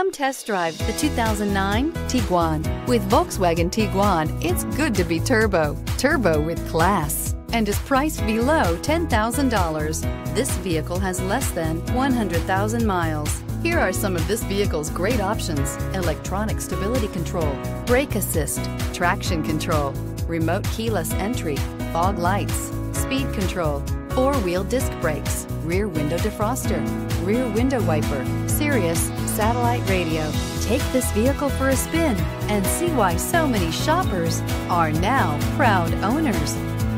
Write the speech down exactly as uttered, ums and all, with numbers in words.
Come test drive the two thousand nine Tiguan. With Volkswagen Tiguan, it's good to be turbo. Turbo with class. And is priced below ten thousand dollars. This vehicle has less than one hundred thousand miles. Here are some of this vehicle's great options: electronic stability control, brake assist, traction control, remote keyless entry, fog lights, speed control, four-wheel disc brakes, rear window defroster, rear window wiper, Sirius satellite radio. Take this vehicle for a spin and see why so many shoppers are now proud owners.